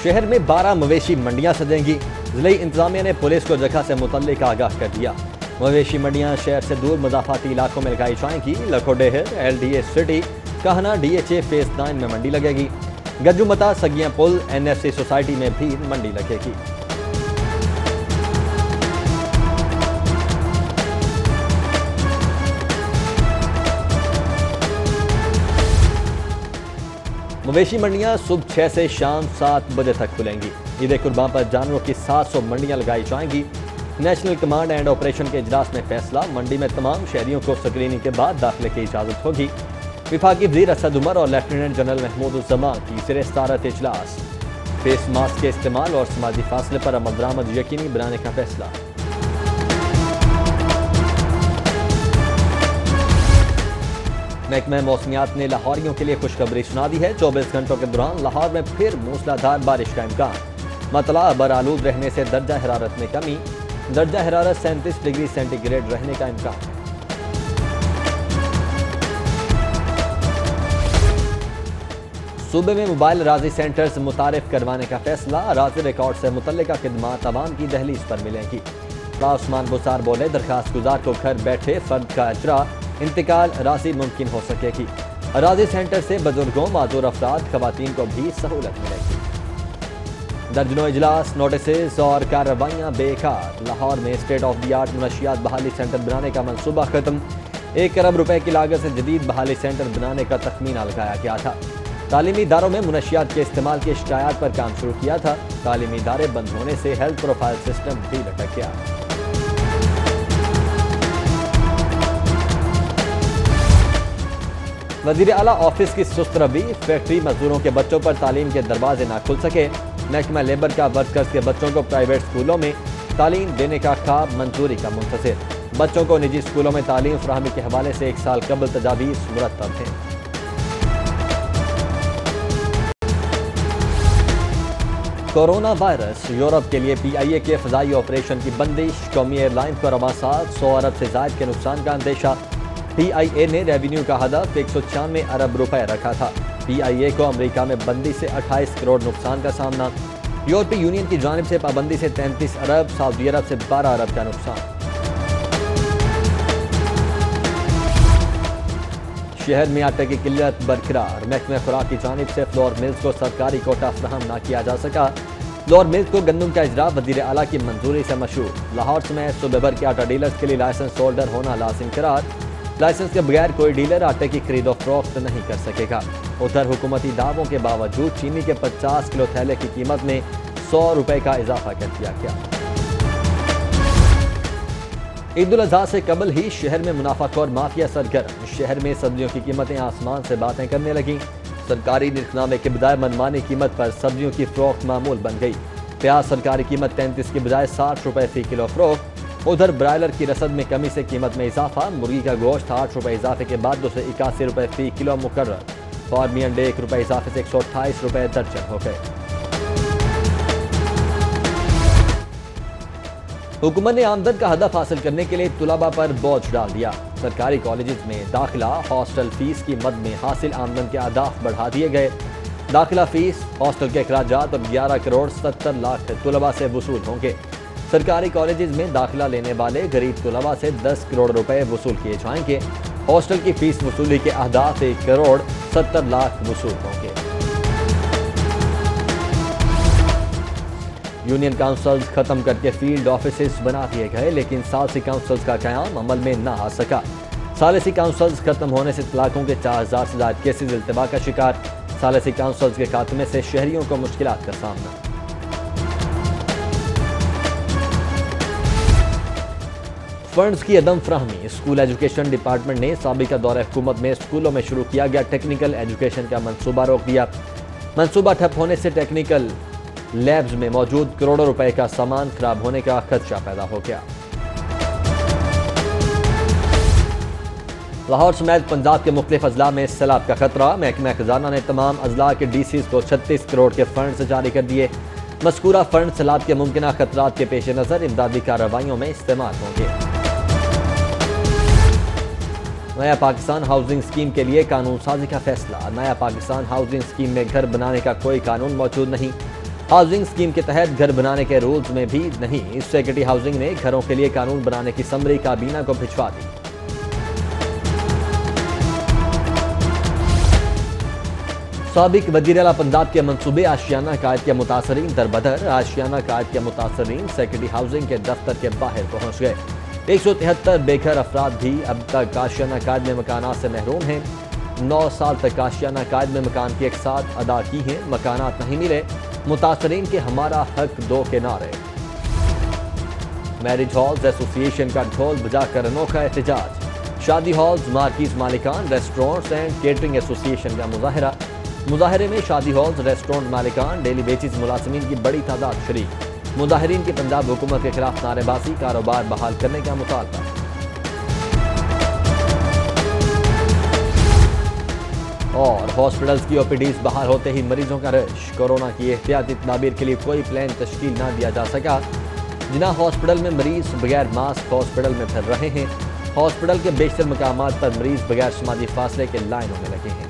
शहर में 12 मवेशी मंडियां सजेंगी। जिले इंतजामिया ने पुलिस को जगह से मुतल्लिक आगाह कर दिया। मवेशी मंडियां शहर से दूर मजाफाती इलाकों में लगाई जाएंगी। Lakhodair LDA city Kahna DHA phase 9 में मंडी लगेगी। गज्जुमता सगियां पुल NFC सोसाइटी में भी मंडी लगेगी। मवेशी मंडियां सुबह 6 से शाम 7 बजे तक खुलेंगी। ईद कुर्बान पर जानवरों की 700 मंडियां लगाई जाएंगी। नेशनल कमांड एंड ऑपरेशन के इजलास में फैसला, मंडी में तमाम शहरियों को स्क्रीनिंग के बाद दाखिले की इजाजत होगी। विफाकी वज़ीर असद उमर और लेफ्टिनेंट जनरल महमूद उज़्ज़मा की ज़ेर-ए-सदारत इजलास। फेस मास्क के इस्तेमाल और समाजी फासले पर अमल दरामद यकीनी बनाने का फैसला। महकमा मौसमियात ने लाहौरियों के लिए खुशखबरी सुना दी है। 24 घंटों के दौरान लाहौर में फिर मूसलाधार बारिश का इम्कान। मतला बरालूद रहने से दर्जा हरारत में कमी। दर्जा हरारत 37 डिग्री सेंटीग्रेड रहने का इम्कान। सूबे में मोबाइल राजी सेंटर्स मुतारिफ करवाने का फैसला। राजी रिकॉर्ड से मुतल्लिका खिदमात आवाम की दहलीज पर मिलेंगी। उस्मान बुसार बोले, दरखास्त गुजार को घर बैठे फर्द का अजरा इंतकाल राजी मुमकिन हो सकेगी। राजी सेंटर से बुजुर्गों, माजूर अफराद, खवातीन को भी सहूलत मिलेगी। दर्जनों इजलास, नोटिस और कार्रवाइयाँ बेकार। लाहौर में स्टेट ऑफ द आर्ट मुनशियात बहाली सेंटर बनाने का मनसूबा खत्म। 1 अरब रुपए की लागत से जदीद बहाली सेंटर बनाने का तखमीना लगाया गया था। तालीमी इदारों में मुनशियात के इस्तेमाल की शिकायत पर काम शुरू किया था। तालीमी इदारे बंद होने से हेल्थ प्रोफाइल सिस्टम भी लटक गया। वजीर आला ऑफिस की सुस्त रवि, फैक्ट्री मजदूरों के बच्चों पर तालीम के दरवाजे ना खुल सके। महकमा लेबर का वर्कर्स के बच्चों को प्राइवेट स्कूलों में तालीम देने का ख्वाब मंजूरी का मुंतज़िर। बच्चों को निजी स्कूलों में तालीम फराहमी के हवाले से 1 साल कबल तजावीज़ मुरतब हैं। कोरोना वायरस, यूरोप के लिए PIA के फ़ज़ाई ऑपरेशन की बंदिश। कौमी एयरलाइन को रवा साल 100 अरब से ज़ायद के नुकसान का अंदेशा। PIA ने रेवेन्यू का हदफ 196 अरब रुपए रखा था। PIA को अमेरिका में बंदी से 28 करोड़ नुकसान का सामना। यूरोपीय यूनियन की जानिब से पाबंदी से 33 अरब, सऊदी अरब से 12 अरब का नुकसान। शहर में आटे की किल्लत बरकरार। महकमा खुराक की जानिब से फ्लोर मिल्स को सरकारी कोटा फराहम न किया जा सका। फ्लोर मिल्स को गंदम का इजरा वज़ीर आला की मंजूरी से मशहूर। लाहौर समेत सूबे भर के आटा डीलर्स के लिए लाइसेंस होल्डर होना लाजिम करार। लाइसेंस के बगैर कोई डीलर आटे की खरीदो फरोख्त नहीं कर सकेगा। उधर हुकूमती दावों के बावजूद चीनी के 50 किलो थैले की कीमत में 100 रुपए का इजाफा कर दिया गया। ईद उल अजहा से कबल ही शहर में मुनाफाखोर माफिया सरगर्म। शहर में सब्जियों की कीमतें आसमान से बातें करने लगीं। सरकारी निरखनामे के बजाय मनमानी कीमत पर सब्जियों की फरोख्त मामूल बन गई। प्याज सरकारी कीमत 33 की बजाय 60 रुपए फी किलो फरोख्त। उधर ब्रायलर की रसद में कमी से कीमत में इजाफा। मुर्गी का गोश्त 8 रुपए इजाफे के बाद 281 रुपए फी किलो मुकर्रर। फार्मी अंडे 1 रुपए इजाफे से 128 रुपए दर्जन हो गए। हुकूमत ने आमदन का हदफ हासिल करने के लिए तुलबा पर बोझ डाल दिया। सरकारी कॉलेजेस में दाखिला, हॉस्टल फीस की मद में हासिल आमदन के अहदाफ बढ़ा दिए गए। दाखिला फीस, हॉस्टल के अखराजात और 11 करोड़ 70 लाख तुलबा से वसूल होंगे। सरकारी कॉलेजेस में दाखिला लेने वाले गरीब तुलबा से 10 करोड़ रुपए वसूल किए जाएंगे। हॉस्टल की फीस वसूली के अहदाफ 1 करोड़ 70 लाख वसूल होंगे। यूनियन काउंसिल्स खत्म करके फील्ड ऑफिसेस बना दिए गए, लेकिन सालसी काउंसिल्स का क़याम अमल में न आ सका। सालसी काउंसिल्स खत्म होने से तलाकों के 4000 से ज़ायद केसेस इल्तिबा का शिकार। सालसी काउंसिल्स के खात्मे से शहरियों को मुश्किलात का सामना। फंड्स की अदम फ्राहमी। स्कूल एजुकेशन डिपार्टमेंट ने साबिका दौरे हुकूमत में स्कूलों में शुरू किया गया टेक्निकल एजुकेशन का मंसूबा रोक दिया। मंसूबा ठप होने से टेक्निकल लैब्स में मौजूद करोड़ों रुपए का सामान खराब होने का खदशा पैदा हो गया। लाहौर समेत पंजाब के मुख्तलिफ अजला में सैलाब का खतरा। महकमा खजाना ने तमाम अजला के DCs को 36 करोड़ के फंड जारी कर दिए। मज़कूरा फंड सैलाब के मुमकिन खतरात के पेश नज़र इमदादी कार्रवाइयों में इस्तेमाल होंगे। नया पाकिस्तान हाउसिंग स्कीम के लिए कानून साजी का फैसला। नया पाकिस्तान हाउसिंग स्कीम में घर बनाने का कोई कानून मौजूद नहीं। हाउसिंग स्कीम के तहत घर बनाने के रूल्स में भी नहीं। सेक्रेटरी हाउसिंग ने घरों के लिए कानून बनाने की समरी काबीना को भिजवा दी। साबिक वजीर आला पंजाब के मंसूबे आशियाना कायद के मुतासरीन दरबदर। आशियाना कायद के मुतासरीन सेक्रेटरी हाउसिंग के दफ्तर के बाहर पहुंच गए। 173 बेघर अफराद भी अब तक आशियाना कायद में मकानात से महरूम हैं। 9 साल तक आशियाना कायद में मकान की एक साथ अदा की हैं, मकानात नहीं मिले। मुतासरीन के हमारा हक दो के नारे। मैरिज हॉल्स एसोसिएशन का ढोल बजाकर अनोखा एहतजाज। शादी हॉल्स, मार्किज मालिकान, रेस्टोरेंट्स एंड केटरिंग एसोसिएशन का मुजाहरा। मुजाहरे में शादी हॉल्स, रेस्टोरेंट मालिकान, डेली बेसिस मुलाजमीन की बड़ी तादाद शरीक। मुजाहिरीन की पंजाब हुकूमत के खिलाफ नारेबाजी, कारोबार बहाल करने का मुतालबा। और हॉस्पिटल्स की ओपीडीज बहाल होते ही मरीजों का रश। कोरोना की एहतियाती तदाबीर के लिए कोई प्लान तश्कील न दिया जा सका। जिना हॉस्पिटल में मरीज बगैर मास्क हॉस्पिटल में फिर रहे हैं। हॉस्पिटल के बेशतर मकामात पर मरीज बगैर समाजी फासले के लाइन होने लगे हैं।